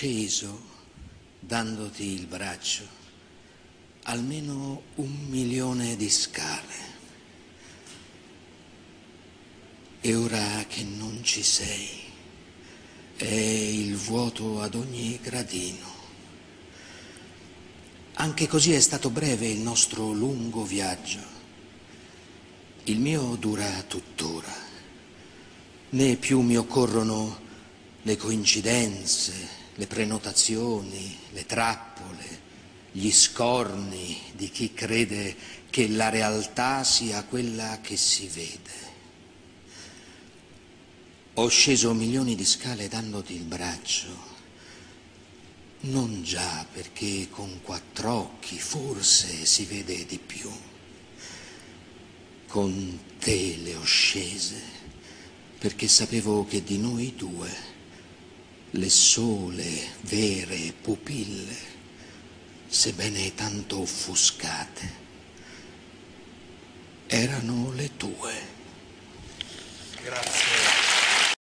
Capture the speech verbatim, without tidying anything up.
sceso, dandoti il braccio, almeno un milione di scale. E ora che non ci sei, è il vuoto ad ogni gradino. Anche così è stato breve il nostro lungo viaggio. Il mio dura tuttora. Né più mi occorrono le coincidenze, le prenotazioni, le trappole, gli scorni di chi crede che la realtà sia quella che si vede. Ho sceso milioni di scale dandoti il braccio, non già perché con quattro occhi forse si vede di più. Con te le ho scese perché sapevo che di noi due le sole vere pupille, sebbene tanto offuscate, erano le tue.